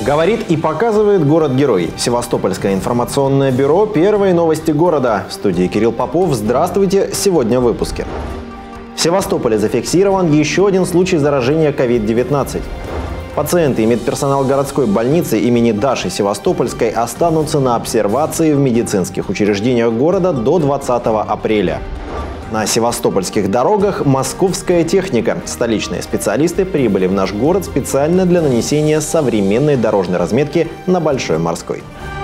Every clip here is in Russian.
Говорит и показывает город-герой. Севастопольское информационное бюро «Первые новости города». В студии Кирилл Попов. Здравствуйте. Сегодня в выпуске. В Севастополе зафиксирован еще один случай заражения COVID-19. Пациенты и медперсонал городской больницы имени Даши Севастопольской останутся на обсервации в медицинских учреждениях города до 20 апреля. На севастопольских дорогах московская техника. Столичные специалисты прибыли в наш город специально для нанесения современной дорожной разметки на Большой Морской.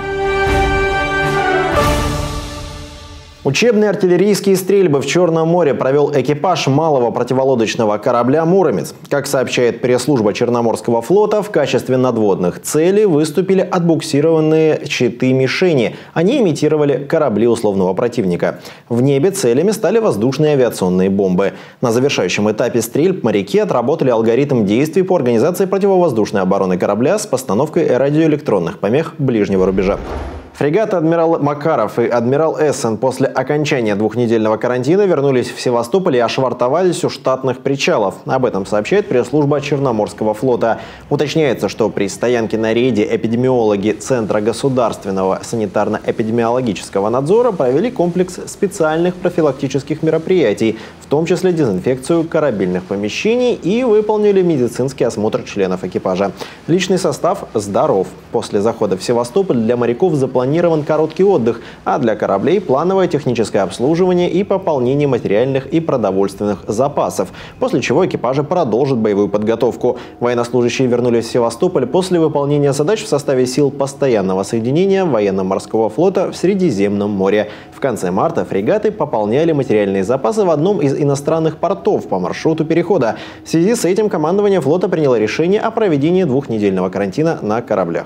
Учебные артиллерийские стрельбы в Черном море провел экипаж малого противолодочного корабля «Муромец». Как сообщает пресс-служба Черноморского флота, в качестве надводных целей выступили отбуксированные щиты-мишени. Они имитировали корабли условного противника. В небе целями стали воздушные авиационные бомбы. На завершающем этапе стрельб моряки отработали алгоритм действий по организации противовоздушной обороны корабля с постановкой радиоэлектронных помех ближнего рубежа. Фрегаты «Адмирал Макаров» и «Адмирал Эссен» после окончания двухнедельного карантина вернулись в Севастополь и ошвартовались у штатных причалов. Об этом сообщает пресс-служба Черноморского флота. Уточняется, что при стоянке на рейде эпидемиологи Центра государственного санитарно-эпидемиологического надзора провели комплекс специальных профилактических мероприятий, в том числе дезинфекцию корабельных помещений, и выполнили медицинский осмотр членов экипажа. Личный состав здоров. После захода в Севастополь для моряков запланирован короткий отдых, а для кораблей плановое техническое обслуживание и пополнение материальных и продовольственных запасов, после чего экипажи продолжат боевую подготовку. Военнослужащие вернулись в Севастополь после выполнения задач в составе сил постоянного соединения военно-морского флота в Средиземном море. В конце марта фрегаты пополняли материальные запасы в одном из иностранных портов по маршруту перехода. В связи с этим командование флота приняло решение о проведении двухнедельного карантина на кораблях.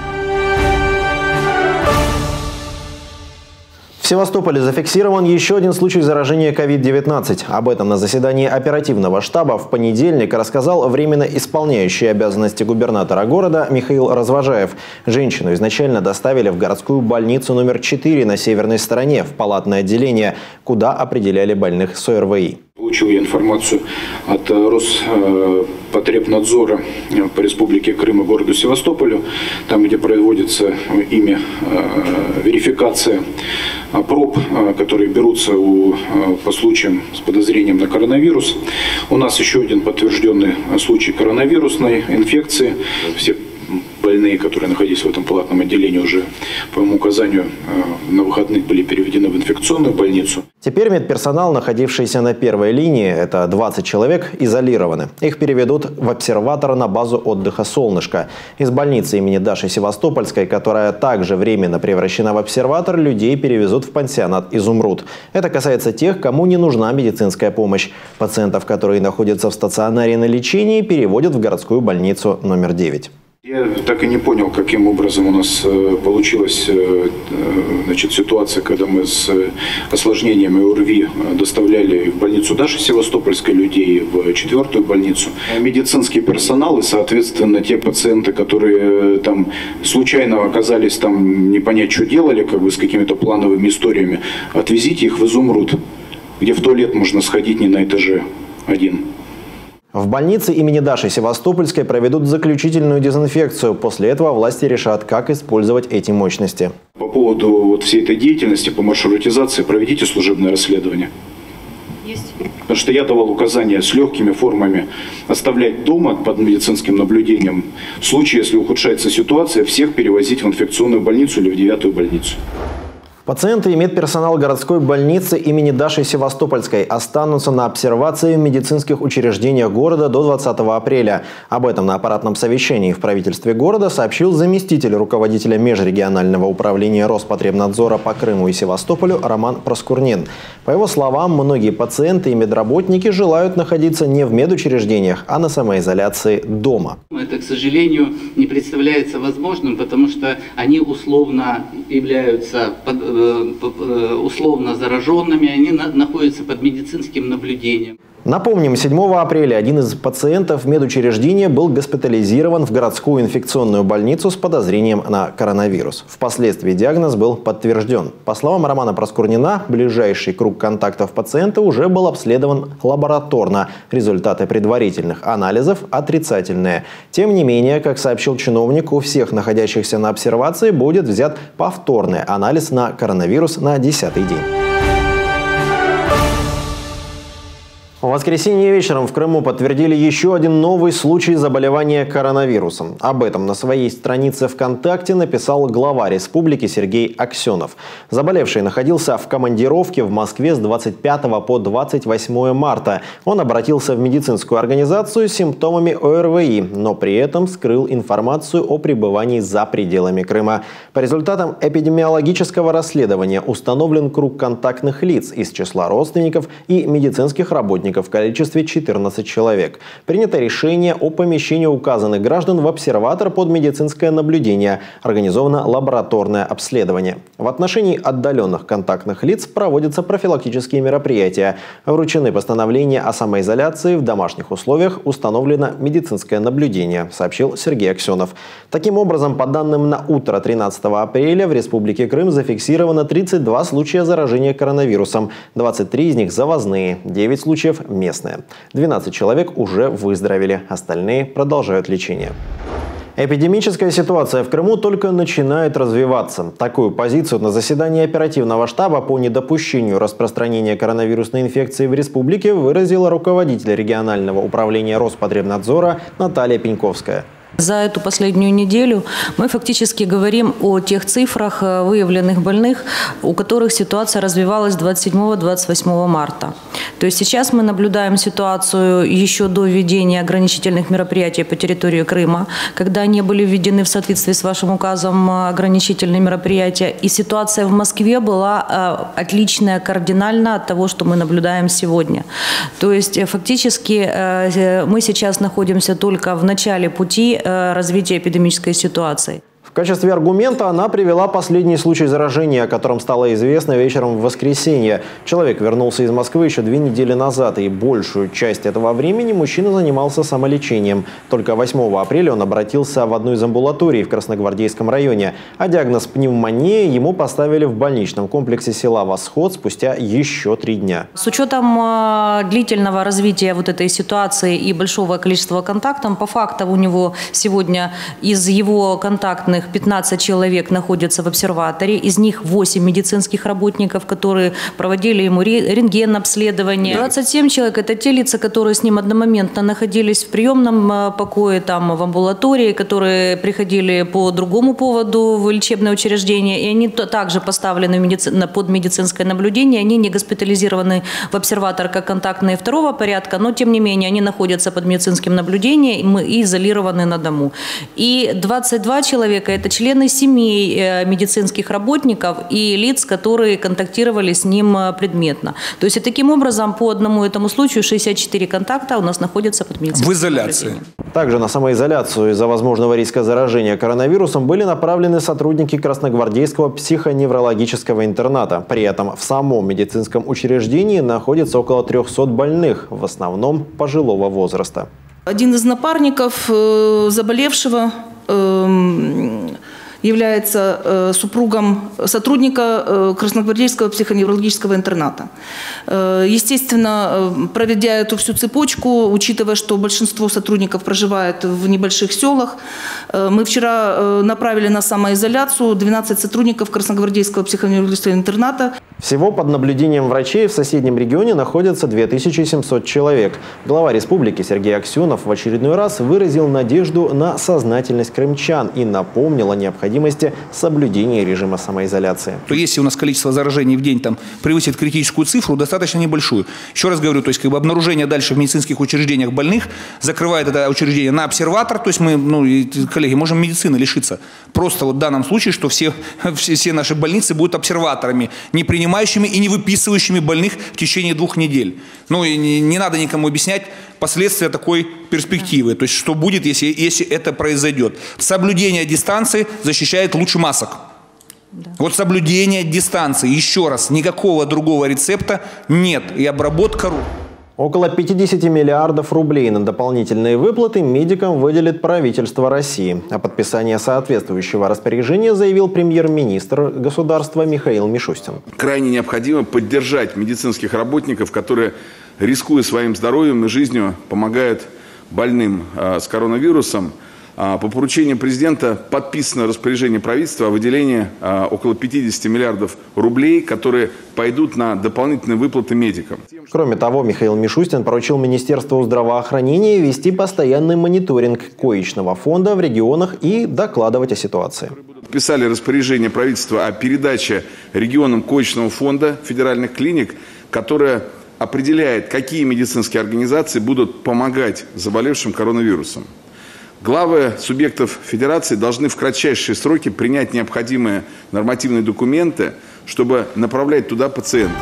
В Севастополе зафиксирован еще один случай заражения COVID-19. Об этом на заседании оперативного штаба в понедельник рассказал временно исполняющий обязанности губернатора города Михаил Развожаев. Женщину изначально доставили в городскую больницу номер 4 на северной стороне, в палатное отделение, куда определяли больных с ОРВИ. Получил я информацию от Роспотребнадзора по Республике Крым и городу Севастополю, там, где проводится верификация проб, которые берутся по случаям с подозрением на коронавирус. У нас еще один подтвержденный случай коронавирусной инфекции. Все больные, которые находились в этом палатном отделении, уже по моему указанию на выходных были переведены в инфекционную больницу. Теперь медперсонал, находившийся на первой линии, это 20 человек, изолированы. Их переведут в обсерватор на базу отдыха «Солнышко». Из больницы имени Даши Севастопольской, которая также временно превращена в обсерватор, людей перевезут в пансионат «Изумруд». Это касается тех, кому не нужна медицинская помощь. Пациентов, которые находятся в стационаре на лечении, переводят в городскую больницу номер 9. Я так и не понял, каким образом у нас получилась ситуация, когда мы с осложнениями ОРВИ доставляли в больницу Даши Севастопольской людей, в 4-ю больницу. Медицинский персонал и, соответственно, те пациенты, которые там случайно оказались там, не понять, что делали, с какими-то плановыми историями, отвезите их в «Изумруд», где в туалет можно сходить не на этаже один. В больнице имени Даши Севастопольской проведут заключительную дезинфекцию. После этого власти решат, как использовать эти мощности. По поводу всей этой деятельности по маршрутизации проведите служебное расследование. Есть. Потому что я давал указания с легкими формами оставлять дома под медицинским наблюдением. В случае, если ухудшается ситуация, всех перевозить в инфекционную больницу или в 9-ю больницу. Пациенты и медперсонал городской больницы имени Даши Севастопольской останутся на обсервации в медицинских учреждениях города до 20 апреля. Об этом на аппаратном совещании в правительстве города сообщил заместитель руководителя межрегионального управления Роспотребнадзора по Крыму и Севастополю Роман Проскурнин. По его словам, многие пациенты и медработники желают находиться не в медучреждениях, а на самоизоляции дома. Это, к сожалению, не представляется возможным, потому что они условно являются условно зараженными, они находятся под медицинским наблюдением. Напомним, 7 апреля один из пациентов медучреждения был госпитализирован в городскую инфекционную больницу с подозрением на коронавирус. Впоследствии диагноз был подтвержден. По словам Романа Проскурнина, ближайший круг контактов пациента уже был обследован лабораторно. Результаты предварительных анализов отрицательные. Тем не менее, как сообщил чиновник, у всех находящихся на обсервации будет взят повторный анализ на коронавирус на 10-й день. В воскресенье вечером в Крыму подтвердили еще один новый случай заболевания коронавирусом. Об этом на своей странице ВКонтакте написал глава республики Сергей Аксенов. Заболевший находился в командировке в Москве с 25 по 28 марта. Он обратился в медицинскую организацию с симптомами ОРВИ, но при этом скрыл информацию о пребывании за пределами Крыма. По результатам эпидемиологического расследования установлен круг контактных лиц из числа родственников и медицинских работников в количестве 14 человек. Принято решение о помещении указанных граждан в обсерватор под медицинское наблюдение. Организовано лабораторное обследование. В отношении отдаленных контактных лиц проводятся профилактические мероприятия. Вручены постановления о самоизоляции, в домашних условиях установлено медицинское наблюдение, сообщил Сергей Аксенов. Таким образом, по данным на утро 13 апреля в Республике Крым зафиксировано 32 случая заражения коронавирусом. 23 из них завозные, 9 случаев местные. 12 человек уже выздоровели, остальные продолжают лечение. Эпидемическая ситуация в Крыму только начинает развиваться. Такую позицию на заседании оперативного штаба по недопущению распространения коронавирусной инфекции в республике выразила руководитель регионального управления Роспотребнадзора Наталья Пеньковская. За эту последнюю неделю мы фактически говорим о тех цифрах выявленных больных, у которых ситуация развивалась 27-28 марта. То есть сейчас мы наблюдаем ситуацию еще до введения ограничительных мероприятий по территории Крыма, когда они были введены в соответствии с вашим указом ограничительные мероприятия. И ситуация в Москве была отличная кардинально от того, что мы наблюдаем сегодня. То есть фактически мы сейчас находимся только в начале пути развития эпидемической ситуации. В качестве аргумента она привела последний случай заражения, о котором стало известно вечером в воскресенье. Человек вернулся из Москвы еще 2 недели назад, и большую часть этого времени мужчина занимался самолечением. Только 8 апреля он обратился в одну из амбулаторий в Красногвардейском районе, а диагноз пневмония ему поставили в больничном комплексе села Восход спустя еще 3 дня. С учетом длительного развития вот этой ситуации и большого количества контактов, по факту у него сегодня из его контактных 15 человек находятся в обсерваторе, из них 8 медицинских работников, которые проводили ему рентген-обследование. 27 человек – это те лица, которые с ним одномоментно находились в приемном покое, там, в амбулатории, которые приходили по другому поводу в лечебное учреждение, и они также поставлены под медицинское наблюдение, они не госпитализированы в обсерватор как контактные второго порядка, но тем не менее они находятся под медицинским наблюдением и изолированы на дому. И 22 человека – это члены семей медицинских работников и лиц, которые контактировали с ним предметно. То есть и таким образом по одному этому случаю 64 контакта у нас находятся под медицинским наблюдением. Также на самоизоляцию из-за возможного риска заражения коронавирусом были направлены сотрудники Красногвардейского психоневрологического интерната. При этом в самом медицинском учреждении находится около 300 больных, в основном пожилого возраста. Один из напарников заболевшего является супругом сотрудника Красногвардейского психоневрологического интерната. Естественно, проведя эту всю цепочку, учитывая, что большинство сотрудников проживает в небольших селах, мы вчера направили на самоизоляцию 12 сотрудников Красногвардейского психоневрологического интерната. Всего под наблюдением врачей в соседнем регионе находится 2700 человек. Глава республики Сергей Аксенов в очередной раз выразил надежду на сознательность крымчан и напомнил о необходимости соблюдения режима самоизоляции. Если у нас количество заражений в день превысит критическую цифру, достаточно небольшую. Еще раз говорю, то есть обнаружение дальше в медицинских учреждениях больных закрывает это учреждение на обсерватор. То есть мы, коллеги, можем медицины лишиться. Просто в данном случае, что все наши больницы будут обсерваторами, не принимающими и не выписывающими больных в течение 2 недель. И не надо никому объяснять последствия такой перспективы. То есть что будет, если это произойдет. Соблюдение дистанции защищает лучше масок. Да. Вот соблюдение дистанции. Еще раз, никакого другого рецепта нет. И обработка рук. Около 50 миллиардов рублей на дополнительные выплаты медикам выделит правительство России. О подписании соответствующего распоряжения заявил премьер-министр государства Михаил Мишустин. Крайне необходимо поддержать медицинских работников, которые, рискуя своим здоровьем и жизнью, помогают больным с коронавирусом. По поручению президента подписано распоряжение правительства о выделении около 50 миллиардов рублей, которые пойдут на дополнительные выплаты медикам. Кроме того, Михаил Мишустин поручил Министерству здравоохранения вести постоянный мониторинг коечного фонда в регионах и докладывать о ситуации. Подписали распоряжение правительства о передаче регионам коечного фонда федеральных клиник, которое определяет, какие медицинские организации будут помогать заболевшим коронавирусом. Главы субъектов федерации должны в кратчайшие сроки принять необходимые нормативные документы, чтобы направлять туда пациентов.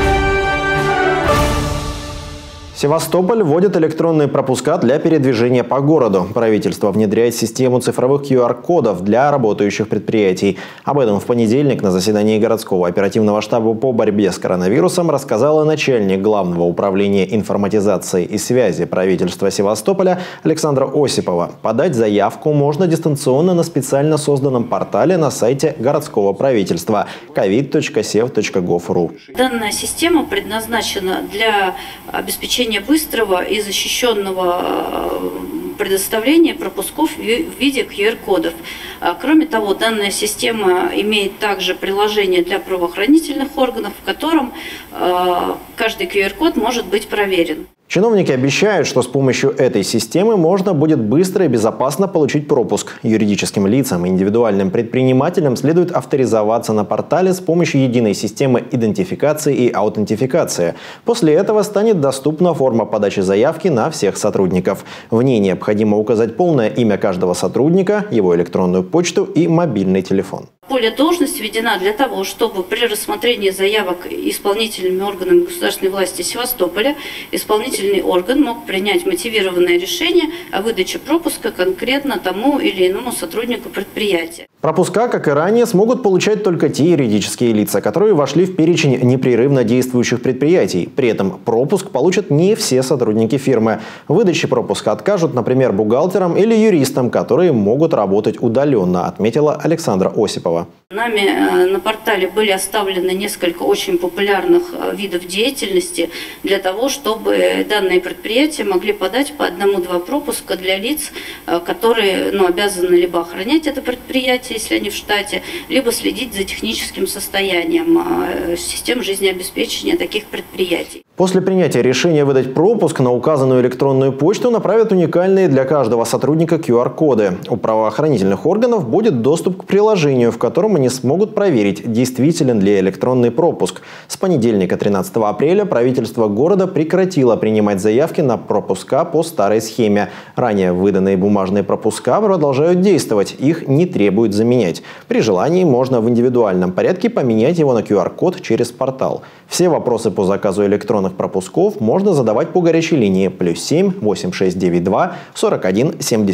Севастополь вводит электронные пропуска для передвижения по городу. Правительство внедряет систему цифровых QR-кодов для работающих предприятий. Об этом в понедельник на заседании городского оперативного штаба по борьбе с коронавирусом рассказала начальник Главного управления информатизации и связи правительства Севастополя Александра Осипова. Подать заявку можно дистанционно на специально созданном портале на сайте городского правительства covid.sev.gov.ru. Данная система предназначена для обеспечения быстрого и защищенного предоставления пропусков в виде QR-кодов. Кроме того, данная система имеет также приложение для правоохранительных органов, в котором каждый QR-код может быть проверен. Чиновники обещают, что с помощью этой системы можно будет быстро и безопасно получить пропуск. Юридическим лицам и индивидуальным предпринимателям следует авторизоваться на портале с помощью единой системы идентификации и аутентификации. После этого станет доступна форма подачи заявки на всех сотрудников. В ней необходимо указать полное имя каждого сотрудника, его электронную почту и мобильный телефон. Поле должность введена для того, чтобы при рассмотрении заявок исполнительными органами государственной власти Севастополя исполнительный орган мог принять мотивированное решение о выдаче пропуска конкретно тому или иному сотруднику предприятия. Пропуска, как и ранее, смогут получать только те юридические лица, которые вошли в перечень непрерывно действующих предприятий. При этом пропуск получат не все сотрудники фирмы. В выдаче пропуска откажут, например, бухгалтерам или юристам, которые могут работать удаленно, отметила Александра Осипова. Нами на портале были оставлены несколько очень популярных видов деятельности для того, чтобы данные предприятия могли подать по 1-2 пропуска для лиц, которые обязаны либо охранять это предприятие, если они в штате, либо следить за техническим состоянием систем жизнеобеспечения таких предприятий. После принятия решения выдать пропуск на указанную электронную почту направят уникальные для каждого сотрудника QR-коды. У правоохранительных органов будет доступ к приложению, в котором они смогут проверить, действителен ли электронный пропуск. С понедельника 13 апреля правительство города прекратило принимать заявки на пропуска по старой схеме. Ранее выданные бумажные пропуска продолжают действовать, их не требуют заменять. При желании можно в индивидуальном порядке поменять его на QR-код через портал. Все вопросы по заказу электронных пропусков можно задавать по горячей линии +7 8692 41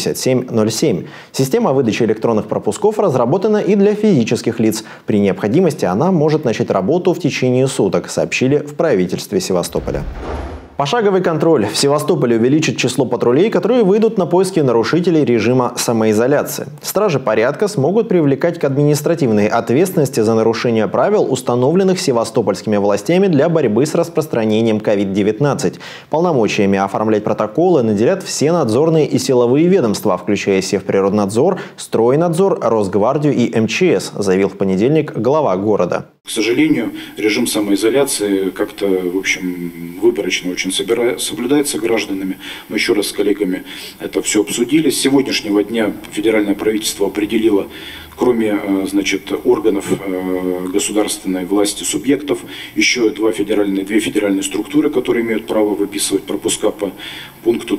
77 07. Система выдачи электронных пропусков разработана и для физических лиц. При необходимости она может начать работу в течение суток, сообщили в правительстве Севастополя. Пошаговый контроль. В Севастополе увеличит число патрулей, которые выйдут на поиски нарушителей режима самоизоляции. Стражи порядка смогут привлекать к административной ответственности за нарушение правил, установленных севастопольскими властями для борьбы с распространением COVID-19. Полномочиями оформлять протоколы наделят все надзорные и силовые ведомства, включая Севприроднадзор, Стройнадзор, Росгвардию и МЧС, заявил в понедельник глава города. К сожалению, режим самоизоляции как-то, в общем, выборочно очень соблюдается гражданами. Мы еще раз с коллегами это все обсудили. С сегодняшнего дня федеральное правительство определило, кроме, органов государственной власти, субъектов, еще две федеральные структуры, которые имеют право выписывать пропуска по пункту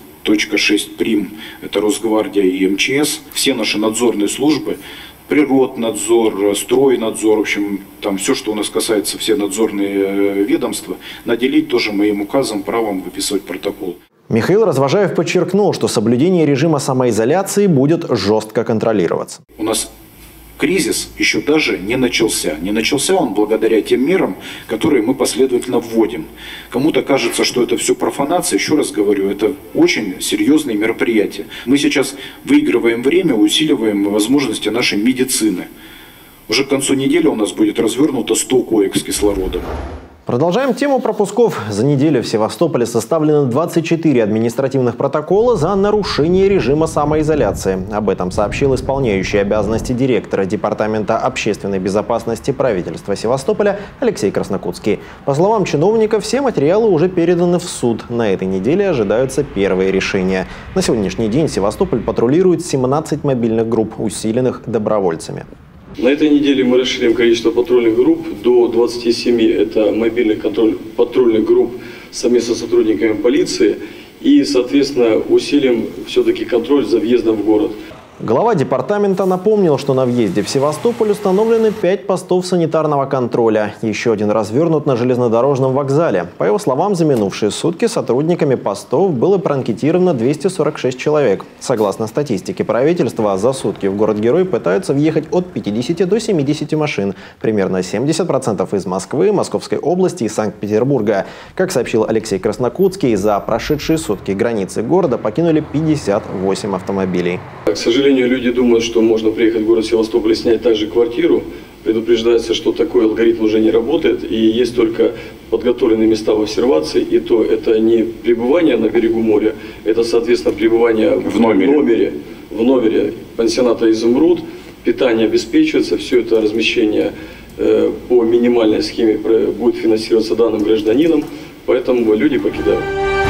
20.6 прим. Это Росгвардия и МЧС. Все наши надзорные службы, Природнадзор, Стройнадзор, в общем, там все, что у нас касается, все надзорные ведомства, наделить тоже моим указом правом выписывать протокол. Михаил Развожаев подчеркнул, что соблюдение режима самоизоляции будет жестко контролироваться. У нас кризис еще даже не начался. Не начался он благодаря тем мерам, которые мы последовательно вводим. Кому-то кажется, что это все профанация. Еще раз говорю, это очень серьезные мероприятия. Мы сейчас выигрываем время, усиливаем возможности нашей медицины. Уже к концу недели у нас будет развернуто 100 коек с кислородом. Продолжаем тему пропусков. За неделю в Севастополе составлено 24 административных протокола за нарушение режима самоизоляции. Об этом сообщил исполняющий обязанности директора Департамента общественной безопасности правительства Севастополя Алексей Краснокутский. По словам чиновника, все материалы уже переданы в суд. На этой неделе ожидаются первые решения. На сегодняшний день Севастополь патрулирует 17 мобильных групп, усиленных добровольцами. На этой неделе мы расширим количество патрульных групп до 27. Это мобильных патрульных групп совместно с сотрудниками полиции. И, соответственно, усилим все-таки контроль за въездом в город. Глава департамента напомнил, что на въезде в Севастополь установлены 5 постов санитарного контроля. Еще один развернут на железнодорожном вокзале. По его словам, за минувшие сутки сотрудниками постов было проанкетировано 246 человек. Согласно статистике правительства, за сутки в город-герой пытаются въехать от 50 до 70 машин. Примерно 70% из Москвы, Московской области и Санкт-Петербурга. Как сообщил Алексей Краснокутский, за прошедшие сутки границы города покинули 58 автомобилей. К сожалению, люди думают, что можно приехать в город Севастополь и снять также квартиру. Предупреждается, что такой алгоритм уже не работает. И есть только подготовленные места в обсервации. И то это не пребывание на берегу моря, это, соответственно, пребывание в номере пансионата «Изумруд». Питание обеспечивается. Все это размещение по минимальной схеме будет финансироваться данным гражданином. Поэтому люди покидают.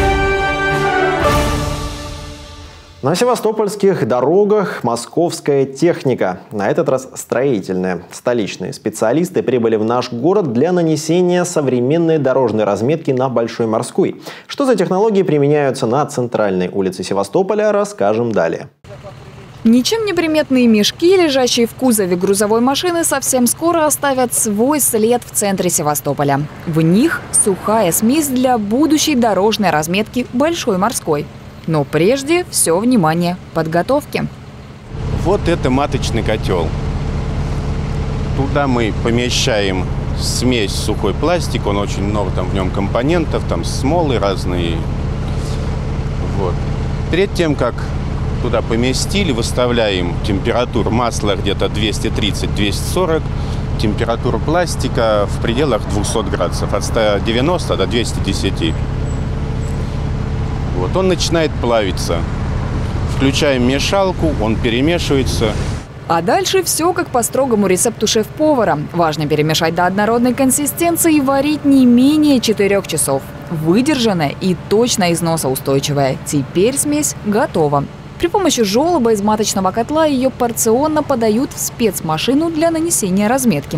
На севастопольских дорогах московская техника, на этот раз строительная. Столичные специалисты прибыли в наш город для нанесения современной дорожной разметки на Большой Морской. Что за технологии применяются на центральной улице Севастополя, расскажем далее. Ничем не приметные мешки, лежащие в кузове грузовой машины, совсем скоро оставят свой след в центре Севастополя. В них сухая смесь для будущей дорожной разметки Большой Морской. Но прежде все внимание подготовки. Вот это маточный котел. Туда мы помещаем смесь сухой пластик, он очень много там в нем компонентов, там смолы разные. Вот. Перед тем, как туда поместили, выставляем температуру масла где-то 230-240, температуру пластика в пределах 200 градусов, от 190 до 210. Вот, он начинает плавиться. Включаем мешалку, он перемешивается. А дальше все как по строгому рецепту шеф-повара. Важно перемешать до однородной консистенции и варить не менее 4 часов. Выдержанная и точно износоустойчивая. Теперь смесь готова. При помощи желоба из маточного котла ее порционно подают в спецмашину для нанесения разметки.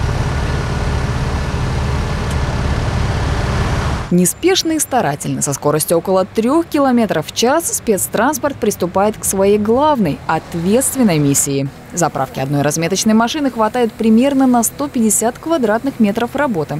Неспешно и старательно, со скоростью около 3 км в час, спецтранспорт приступает к своей главной, ответственной миссии. Заправки одной разметочной машины хватает примерно на 150 квадратных метров работы.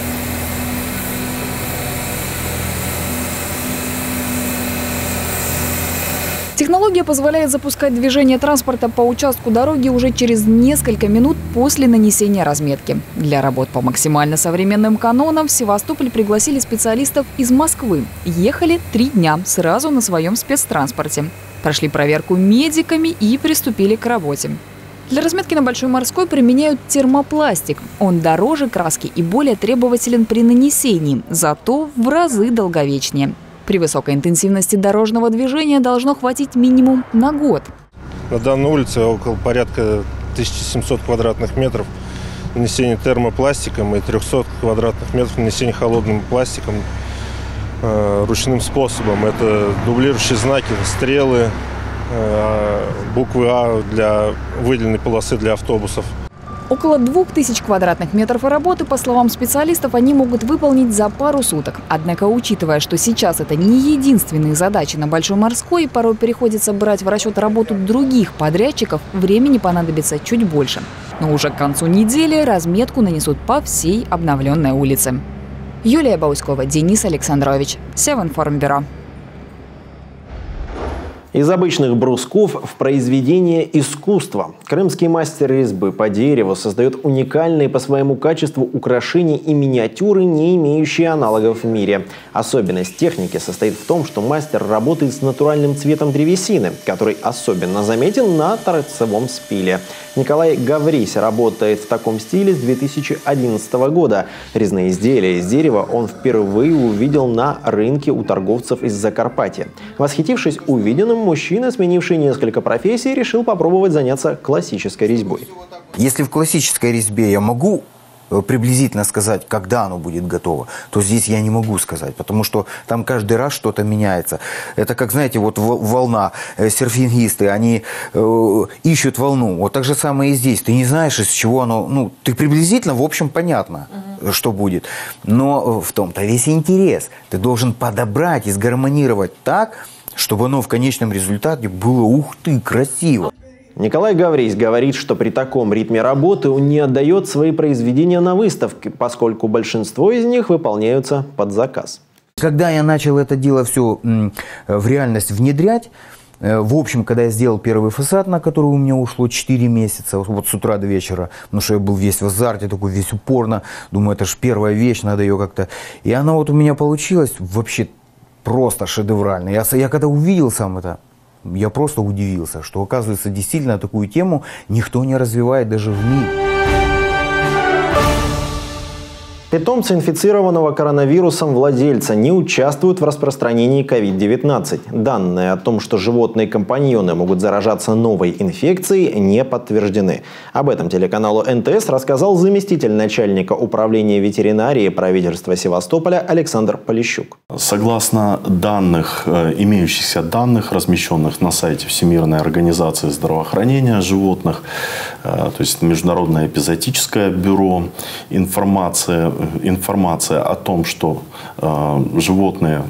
Технология позволяет запускать движение транспорта по участку дороги уже через несколько минут после нанесения разметки. Для работ по максимально современным канонам в Севастополь пригласили специалистов из Москвы. Ехали 3 дня сразу на своем спецтранспорте. Прошли проверку медиками и приступили к работе. Для разметки на Большой Морской применяют термопластик. Он дороже краски и более требователен при нанесении, зато в разы долговечнее. При высокой интенсивности дорожного движения должно хватить минимум на год. На данной улице около порядка 1700 квадратных метров нанесения термопластиком и 300 квадратных метров нанесения холодным пластиком ручным способом. Это дублирующие знаки, стрелы, буквы А для выделенной полосы для автобусов. Около 2000 квадратных метров работы, по словам специалистов, они могут выполнить за пару суток. Однако, учитывая, что сейчас это не единственные задачи на Большой Морской, порой приходится брать в расчет работу других подрядчиков, времени понадобится чуть больше. Но уже к концу недели разметку нанесут по всей обновленной улице. Юлия Бауськова, Денис Александрович, Севинформбюро. Из обычных брусков в произведение искусства. Крымский мастер резьбы по дереву создает уникальные по своему качеству украшения и миниатюры, не имеющие аналогов в мире. Особенность техники состоит в том, что мастер работает с натуральным цветом древесины, который особенно заметен на торцевом спиле. Николай Гаврись работает в таком стиле с 2011 года. Резные изделия из дерева он впервые увидел на рынке у торговцев из Закарпатья. Восхитившись увиденным, мужчина, сменивший несколько профессий, решил попробовать заняться классической резьбой. Если в классической резьбе я могу приблизительно сказать, когда оно будет готово, то здесь я не могу сказать, потому что там каждый раз что-то меняется. Это как, знаете, вот волна, серфингисты, они ищут волну. Вот так же самое и здесь. Ты не знаешь, из чего оно, ну, ты приблизительно, в общем, понятно, что будет. Но в том-то весь интерес. Ты должен подобрать и сгармонировать так, чтобы оно в конечном результате было, ух ты, красиво. Николай Гаврись говорит, что при таком ритме работы он не отдает свои произведения на выставке, поскольку большинство из них выполняются под заказ. Когда я начал это дело все в реальность внедрять, в общем, когда я сделал первый фасад, на который у меня ушло 4 месяца, вот с утра до вечера, потому что я был весь в азарте, такой весь упорно, думаю, это же первая вещь, надо ее как-то... И она вот у меня получилась вообще просто шедеврально. Я когда увидел сам это, я просто удивился, что, оказывается, действительно такую тему никто не развивает даже в мире. Питомцы инфицированного коронавирусом владельца не участвуют в распространении COVID-19. Данные о том, что животные-компаньоны могут заражаться новой инфекцией, не подтверждены. Об этом телеканалу НТС рассказал заместитель начальника управления ветеринарии правительства Севастополя Александр Полищук. Согласно имеющихся данных, размещенных на сайте Всемирной организации здравоохранения животных, то есть Международное эпизоотическое бюро, информация о том, что животные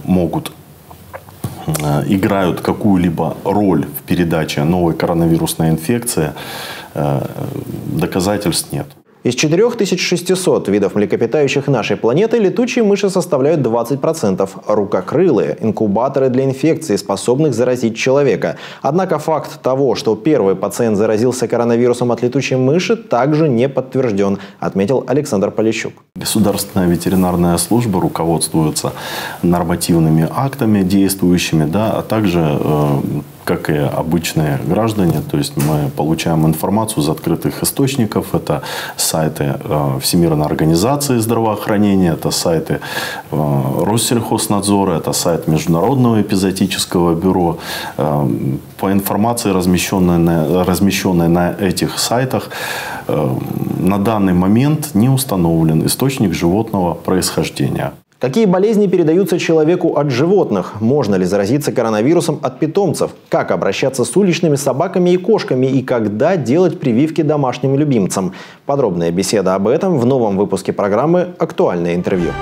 играют какую-либо роль в передаче новой коронавирусной инфекции, доказательств нет. Из 4600 видов млекопитающих нашей планеты летучие мыши составляют 20%. Рукокрылые – инкубаторы для инфекций, способных заразить человека. Однако факт того, что первый пациент заразился коронавирусом от летучей мыши, также не подтвержден, отметил Александр Полищук. Государственная ветеринарная служба руководствуется нормативными актами действующими, а также как и обычные граждане, то есть мы получаем информацию из открытых источников. Это сайты Всемирной организации здравоохранения, это сайты Россельхознадзора, это сайт Международного эпизоотического бюро. По информации, размещенной на этих сайтах, на данный момент не установлен источник животного происхождения. Какие болезни передаются человеку от животных? Можно ли заразиться коронавирусом от питомцев? Как обращаться с уличными собаками и кошками? И когда делать прививки домашним любимцам? Подробная беседа об этом в новом выпуске программы «Актуальное интервью».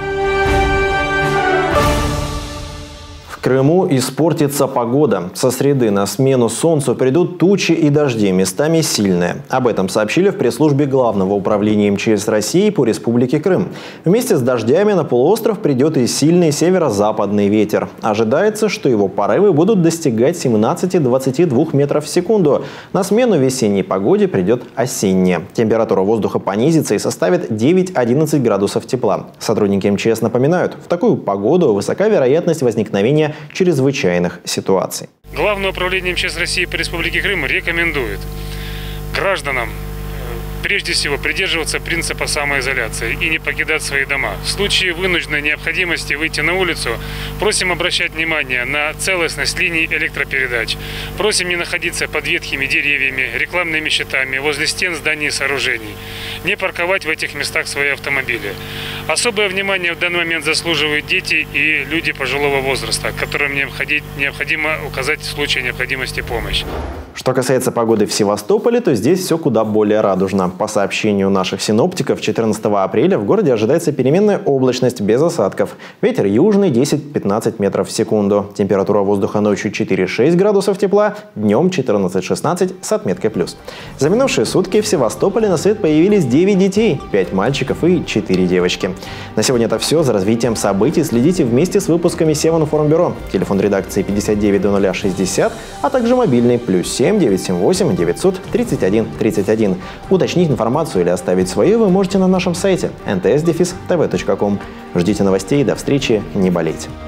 В Крыму испортится погода. Со среды на смену солнцу придут тучи и дожди, местами сильные. Об этом сообщили в пресс-службе Главного управления МЧС России по Республике Крым. Вместе с дождями на полуостров придет и сильный северо-западный ветер. Ожидается, что его порывы будут достигать 17-22 метров в секунду. На смену весенней погоде придет осенняя. Температура воздуха понизится и составит 9-11 градусов тепла. Сотрудники МЧС напоминают, в такую погоду высока вероятность возникновения чрезвычайных ситуаций. Главное управление МЧС России по Республике Крым рекомендует гражданам прежде всего придерживаться принципа самоизоляции и не покидать свои дома. В случае вынужденной необходимости выйти на улицу, просим обращать внимание на целостность линий электропередач. Просим не находиться под ветхими деревьями, рекламными щитами, возле стен зданий и сооружений. Не парковать в этих местах свои автомобили. Особое внимание в данный момент заслуживают дети и люди пожилого возраста, которым необходимо указать в случае необходимости помощь. Что касается погоды в Севастополе, то здесь все куда более радужно. По сообщению наших синоптиков, 14 апреля в городе ожидается переменная облачность без осадков. Ветер южный 10-15 метров в секунду. Температура воздуха ночью 4-6 градусов тепла, днем 14-16 с отметкой плюс. За минувшие сутки в Севастополе на свет появились 9 детей, 5 мальчиков и 4 девочки. На сегодня это все. За развитием событий следите вместе с выпусками Севинформбюро. Телефон редакции 59 0060, а также мобильный +7 978 900 31 31. Уточнить информацию или оставить свою вы можете на нашем сайте nts-tv.com. Ждите новостей, до встречи, не болейте.